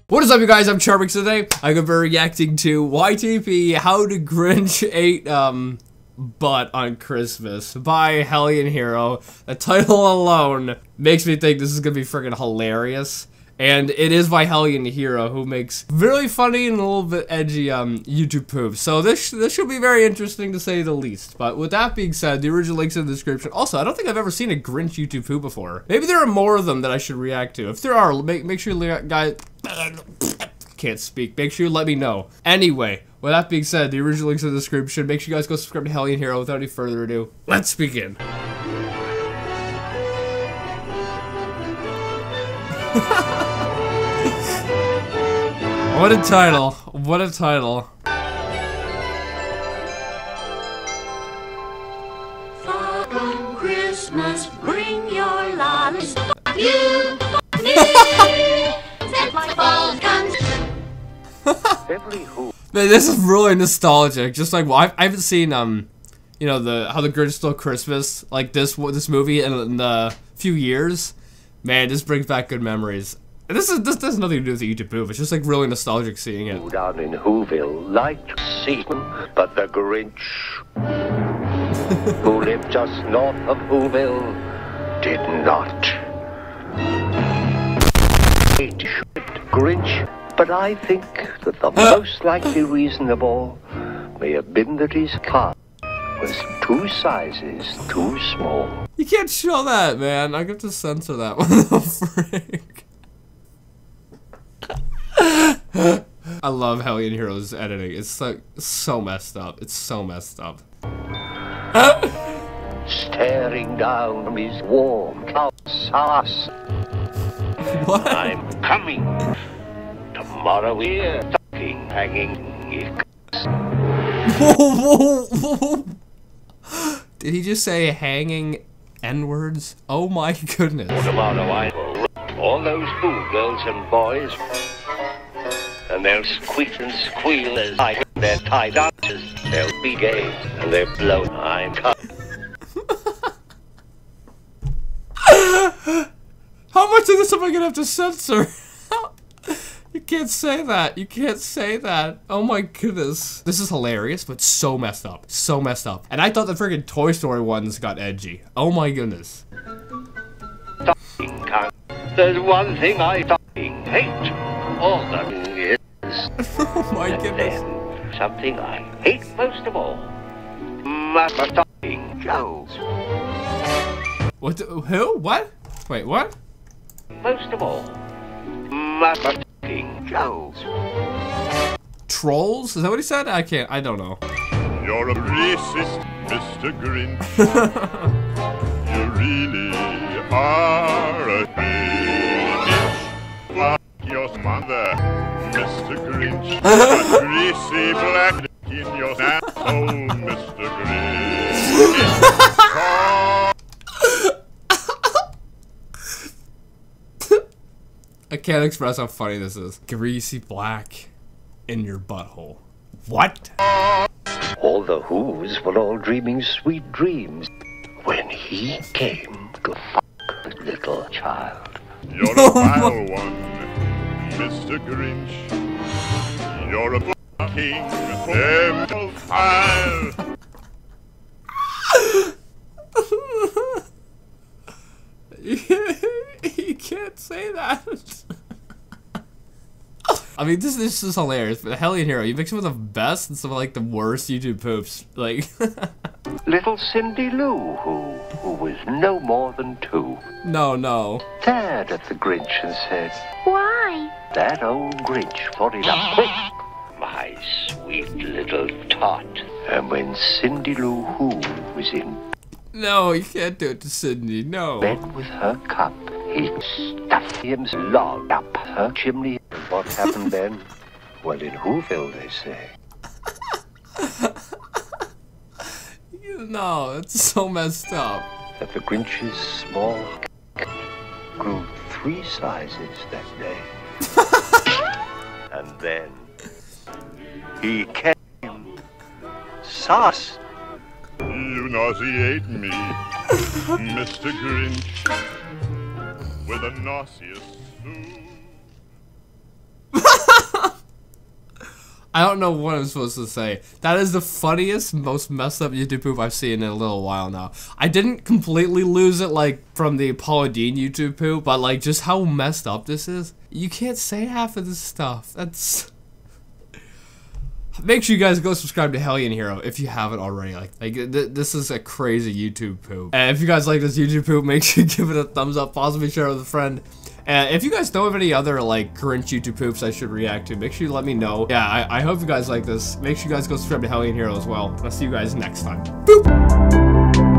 What is up, you guys? I'm Charmix. Today I'm gonna be reacting to YTP How the Grinch Ate Butt on Christmas by Hellion Hero. The title alone makes me think this is gonna be freaking hilarious. And it is by Hellion Hero, who makes really funny and a little bit edgy YouTube poofs. So this should be very interesting to say the least. But with that being said, the original link's in the description. Also, I don't think I've ever seen a Grinch YouTube poof before. Maybe there are more of them that I should react to. If there are, make sure you guys... Can't speak. Make sure you let me know. Anyway, with that being said, the original link's in the description. Make sure you guys go subscribe to Hellion Hero. Without any further ado, let's begin. What a title. What a title. Father Christmas, bring your lollies. You me. Set my balls guns. Man, this is really nostalgic. Just like, well, I haven't seen you know, How the Grinch Stole Christmas, like this movie in a few years. Man, this brings back good memories. And this has nothing to do with the YouTube poof. It's just like really nostalgic seeing it. Down in Whoville, liked Seaton, but the Grinch, who lived just north of Whoville, did not. Hate Grinch, but I think that the most likely reason of all may have been that his car was 2 sizes too small. You can't show that, man. I get to censor that one. The frick. I love Hellion Hero's editing. It's like so messed up. It's so messed up. Staring down from his warm house. What? I'm coming. Tomorrow we're talking, hanging. Whoa, whoa, whoa. Did he just say hanging N-words? Oh my goodness. Tomorrow I will rip all those fool girls and boys, and they'll squeak and squeal as I hear their tie dances. They'll be gay and they'll blow. I'm coming. How much of this am I gonna have to censor? You can't say that. You can't say that. Oh my goodness. This is hilarious, but so messed up. So messed up. And I thought the freaking Toy Story ones got edgy. Oh my goodness. There's one thing I fucking hate. All that is. Oh my goodness. Then, something I hate most of all. Motherfucking Jones. What? Who? What? Wait, what? Most of all. Motherfucking Jones. Trolls? Is that what he said? I don't know. You're a racist, Mr. Grinch. You really are a bitch. Fuck your mother, Mr. Grinch. A greasy black dick in your asshole, Mr. Grinch. I can't express how funny this is. Greasy black in your butthole. What? All the Who's were all dreaming sweet dreams when he came to fuck the little child. You're a vile one, Mr. Grinch. You're a fucking pedophile. You can't say that. I mean, this is hilarious, but Hellion Hero, you make some of the best and some of like the worst YouTube poofs. Like Little Cindy Lou, who was no more than 2, no. stared at the Grinch and said, Why? "That old Grinch thought it up quick, my sweet little tot." And when Cindy Lou Who was in No, you can't do it to Sydney, no. bed with her cup, he stuffed him log up her chimney. And what happened then? Well, in Whoville, they say. No, it's so messed up. That the Grinch's small grew 3 sizes that day. And then he came. Sauce. You nauseate me, Mr. Grinch. with a nauseous stew. I don't know what I'm supposed to say. That is the funniest, most messed up YouTube poop I've seen in a little while now. I didn't completely lose it like from the Paula Deen YouTube poop, but like just how messed up this is. You can't say half of this stuff. That's... Make sure you guys go subscribe to Hellion Hero if you haven't already. This is a crazy YouTube poop. And if you guys like this YouTube poop, make sure you give it a thumbs up, possibly share it with a friend. And if you guys know of any other like Grinch YouTube poops I should react to, make sure you let me know. Yeah, I hope you guys like this. Make sure you guys go subscribe to Hellion Hero as well. I'll see you guys next time. Boop!